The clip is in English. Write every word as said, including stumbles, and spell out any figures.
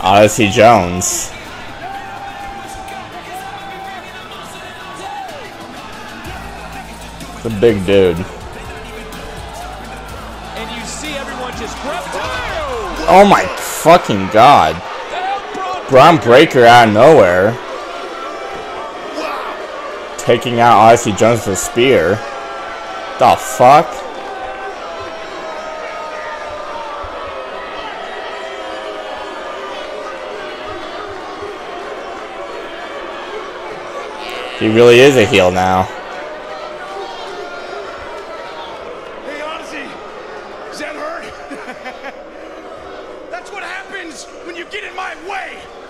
Odyssey Jones. The big dude. And you see everyone just grab. Oh my fucking god. Braun Breaker out of nowhere. Taking out Odyssey Jones with a spear. The fuck? He really is a heel now. Hey, Odyssey, is that hurt? That's what happens when you get in my way.